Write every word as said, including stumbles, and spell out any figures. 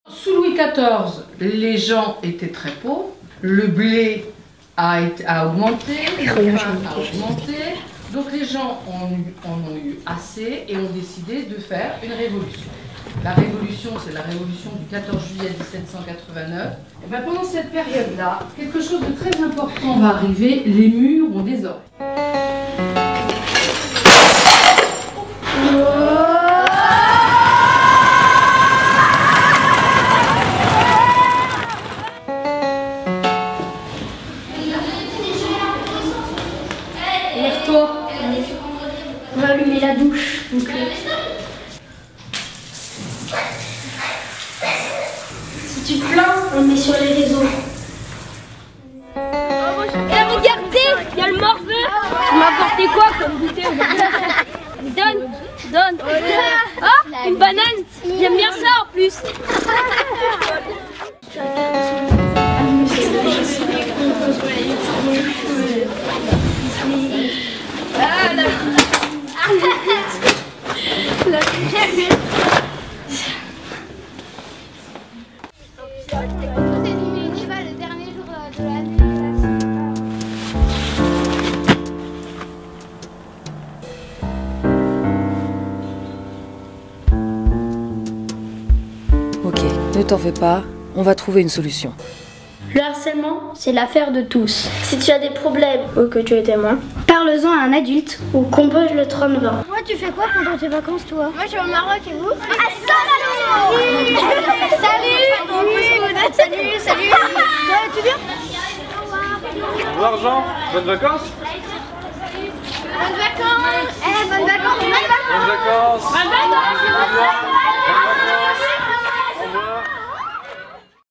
Sous Louis quatorze, les gens étaient très pauvres, le blé a, été, a augmenté, le pain a augmenté, donc les gens en, en ont eu assez et ont décidé de faire une révolution. La révolution, c'est la révolution du quatorze juillet mille sept cent quatre-vingt-neuf. Et bien pendant cette période-là, quelque chose de très important va arriver, les murs ont des oreilles. Lève-toi. On va allumer la douche. Donc, euh... si tu te plains, on le met sur les réseaux. Et regardez, il y a le morveux. Tu m'as apporté quoi comme goûter? Donne, donne. Ah, une banane. J'aime bien ça en plus. Ah là. Le dernier jour de l'année. Ok, ne t'en fais pas, on va trouver une solution. Le harcèlement, c'est l'affaire de tous. Si tu as des problèmes ou que tu es témoin, parle-en à un adulte ou compose le trente-vingt. Moi, tu fais quoi pendant tes vacances, toi? Moi, je vais au Maroc et vous? Ah, salut. Salut. Salut, salut. Toi, tu viens? Bonjour Jean, bonnes vacances? Bonnes vacances. Eh, bonnes vacances. Bonnes vacances. Bonnes vacances. Bonnes vacances.